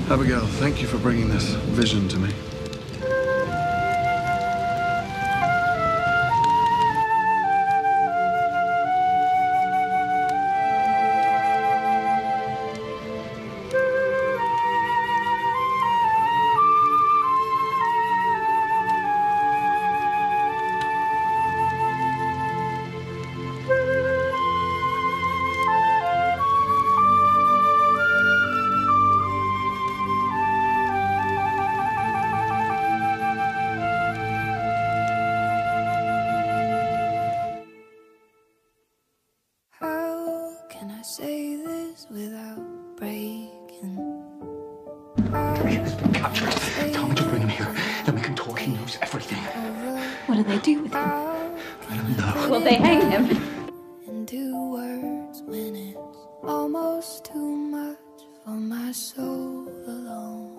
Abigail, thank you for bringing this vision to me. Say this without breaking. He has been captured. Tell me to bring him here. Then we can talk. He knows everything. What do they do with him? I don't know. Will they hang him? Into words when it's almost too much for my soul alone.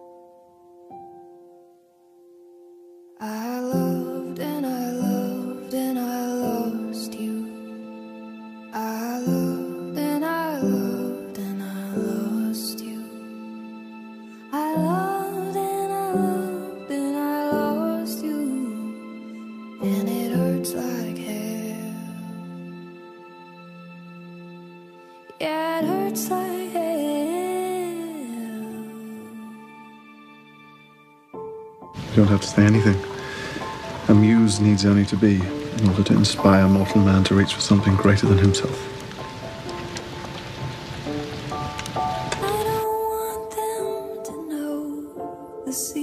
I loved and I loved and I lost you. I loved and I loved and I lost you. I loved and I loved and I lost you. And it hurts like hell. Yeah, it hurts like hell. You don't have to say anything. A muse needs only to be in order to inspire mortal man to reach for something greater than himself. I don't want them to know the secret.